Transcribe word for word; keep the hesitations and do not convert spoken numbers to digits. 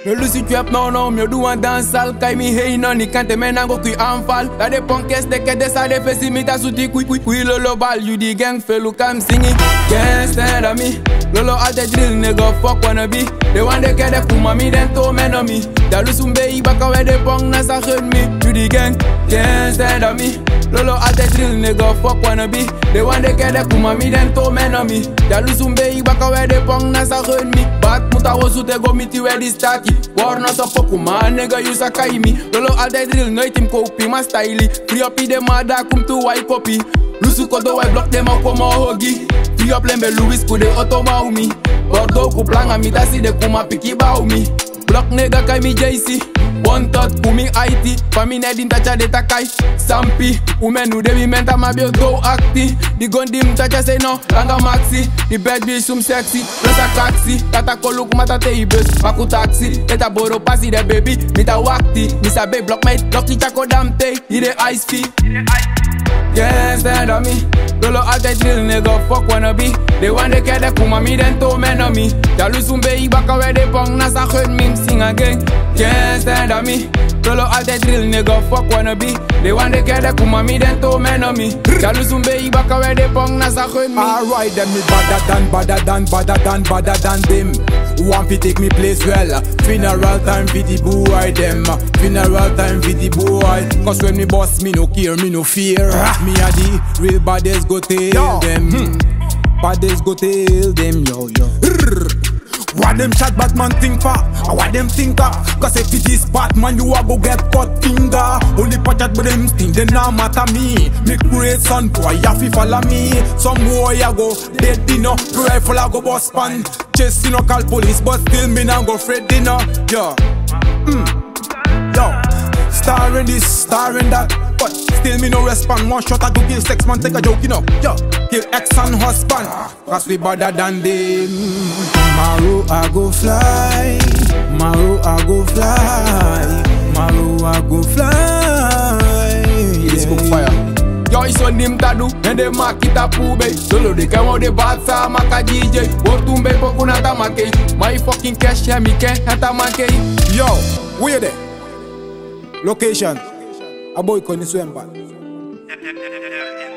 Me lusi trap now now, me do one dance all. Kai mi hey no ni kante men go kui anfal. La de punkes de ke de sa de fesi mi ta suti kui kui kui Lolo ball. You the gang felu come singing. Can't stand on me. Lolo all the drill nigga fuck wanna be. They want de ke de kuma mi den to men on me. Da lusumbe I baka we de punk na sa heard me. You the gang can't stand on me. Lolo all the drill nigga fuck wanna be. They want de ke de kuma mi den to men on me. Da lusumbe I baka we de punk na sa heard me. Bat muta wosu te go miti we di staki. War not a poku man nigga you sakai me. Lolo all the drill no itim copy ma style. Free up i de mada come to white copy. Lusu kodo we block them up come hogi. Free up lembe Louis ku de auto mau mi. Bordo ku planga mi ta si de kuma piki bau mi. Block nigga kai mi J C. One thought ku mi I T. Pa mi nedin tacha de takai. Sampi umenu de mi menta ma bio do acti. Di gondim tacha say no langa maxi. Di bad bitch sum sexy. Plus a taxi. Tata kolu kuma tate i bus. Maku taxi. Eta boro pasi de baby. Mi ta wakti. Mi sa be block mate. Block i chako damte. I de ice fee. Can't stand on me. Lolo all the drill nigga fuck wanna be. They want de ke de kuma mi den to men on me. Ja lusumbe I baka we de pong na sa heard me sing again. Can't stand on me. Lolo all the drill nigga fuck wanna be. They want de ke de kuma mi den to men on me. Ja lusumbe I baka we de pong na sa heard me. Alright them me badder than badder than badder than badder than them. Want fi take me place well. Funeral time fi the boy them. Funeral time fi the boy. Cause when me boss me no care me no fear. Me a the real baddest go tell yo. them hmm. Baddest go tell them yo yo. What them chat Batman think for? What them think of? Cause if it is Batman you a go get cut finger. Only patch at but them thing they nah matter me. Me great son boy ya fi follow me. Some boy ya go dead dinner. Rifle a go boss pan. Chase you no call police but still me nah go afraid dinner. Yo mm. Yo star in this, star in that. But still me no respond. One shot I go kill sex man, take a joke, you know. Yo, kill ex and husband. Cause we better than them. Maro I go fly. Maro I go fly. Maro I go fly. This book fire. Yo, it's on him tadu, and they mark it up, baby. Solo they come out the Beatz, maka D J. Wortumbe pokunata make. My fucking cash, yeah, me can't hata make. Yo, where there? Location. A boy can swim back.